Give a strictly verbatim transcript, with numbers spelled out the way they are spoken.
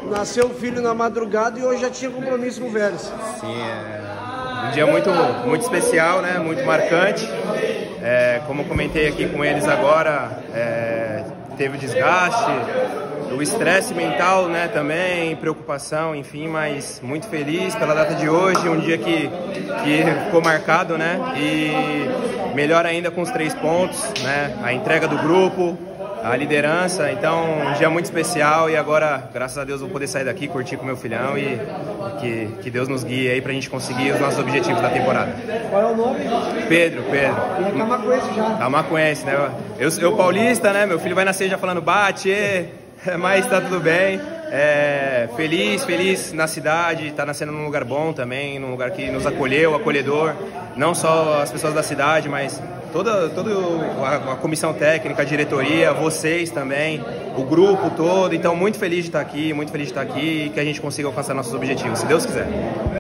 nasceu o filho na madrugada e hoje já tinha compromisso com o Vélez. Sim, é um dia muito, muito especial, né? Muito marcante. É, como eu comentei aqui com eles agora, é, teve desgaste, o estresse mental, né, também, preocupação, enfim, mas muito feliz pela data de hoje, um dia que, que ficou marcado, né, e melhor ainda com os três pontos, né, a entrega do grupo, a liderança, então um dia muito especial e agora, graças a Deus, vou poder sair daqui, curtir com meu filhão e que, que Deus nos guie aí pra gente conseguir os nossos objetivos da temporada. Qual é o nome? Pedro, Pedro. E é camaquense já. Camaquense, né? Eu, eu paulista, né? Meu filho vai nascer já falando bate, mas tá tudo bem. É, feliz, feliz na cidade, tá nascendo num lugar bom também, num lugar que nos acolheu, acolhedor, não só as pessoas da cidade, mas toda, toda a, a comissão técnica, a diretoria, vocês também, o grupo todo. Então, muito feliz de estar aqui, muito feliz de estar aqui e que a gente consiga alcançar nossos objetivos, se Deus quiser.